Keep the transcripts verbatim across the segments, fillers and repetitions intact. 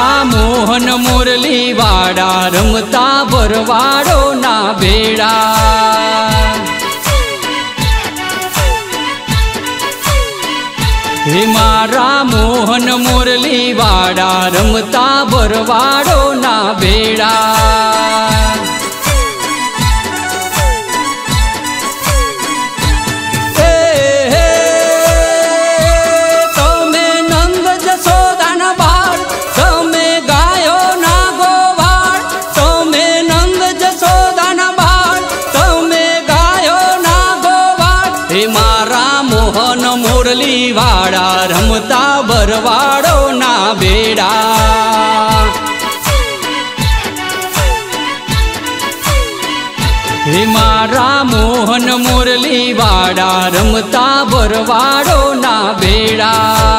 मारा मोहन मुरली वाड़ा रमता भरवाड़ो ना बेड़ा। हे मारा मोहन मुरली वाड़ा रमता भरवाड़ो ना बेड़ा। मुरली वाड़ा रमता भरवाड़ो ना बेड़ा। हे मारा मोहन मुरली वाड़ा रमता भरवाड़ो ना बेड़ा।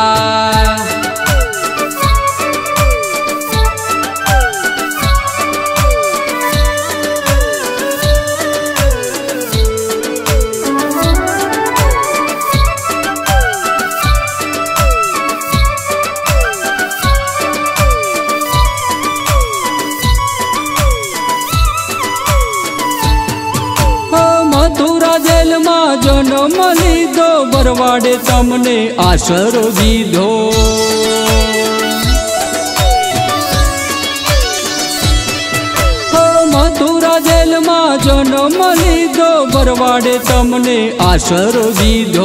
मथुरा जेल में जन्म लीधो भरवाड़े तमने आसरो दीधो। मथुरा जेल में जन्म लीधो भरवाड़े तमने आसरो दीधो।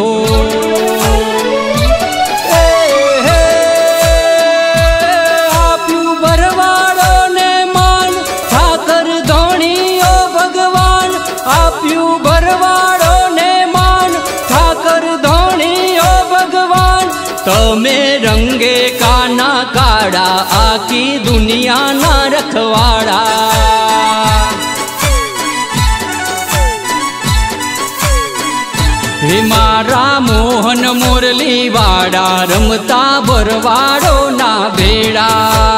तमे रंगे काना काड़ा आकी दुनिया ना रखवाड़ा। हे मारा मोहन मुरली वाड़ा रमता भरवाड़ो ना बेड़ा।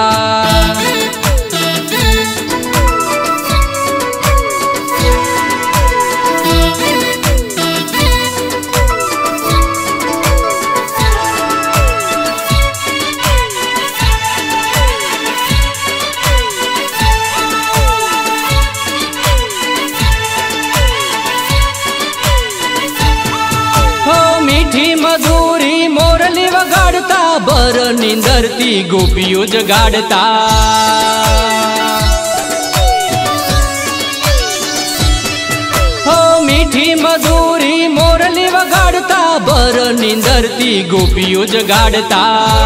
मीठी मधुरी मोरली वगाड़ता बर नींदरती गोपियों जगाड़ता। हो मीठी मधुरी मोरली वगाड़ता बर नींदरती गोपियों जगाड़ता।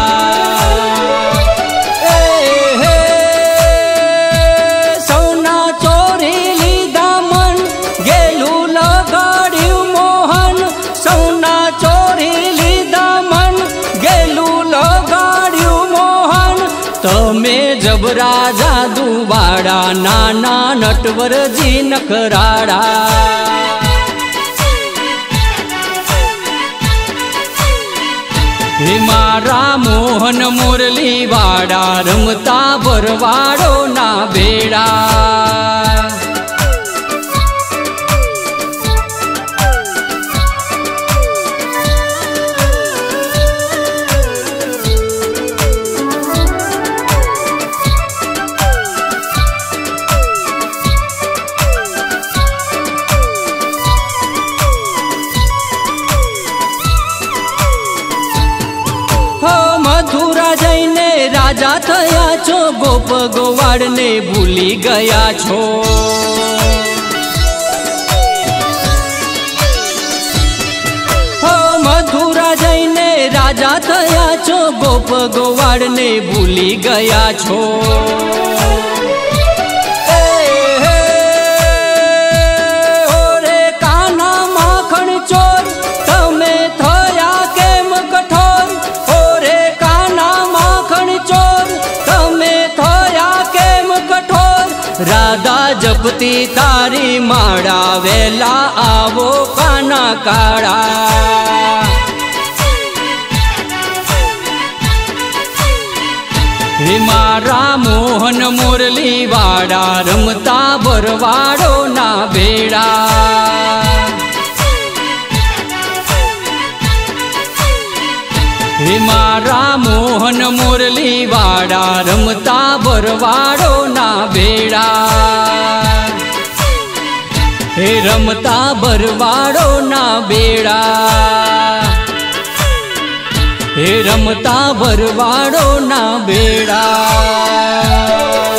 तमे जबरा जादू बाड़ा नाना नटवर जी नखराड़ा। हे मारा मोहन मुरली वाड़ा रमता भरवाड़ो ना बेड़ा। मथुरा जईने राजा थया छो गोप गोवाड़ ने भूली गया छो। हो मथुरा जईने राजा थया छो गोप गोवाड़ ने भूली गया छो। राधा जपती तारी माड़ा वेला आवो काना काड़ा। हे मारा मोहन मुरली वाड़ा रमता भरवाड़ो ना बेड़ा। हे मारा मोहन मुरली वाड़ा रमता भरवाड़ो ना बेड़ा हे रमता भरवाड़ो ना बेड़ा हे रमता भरवाड़ो ना बेड़ा।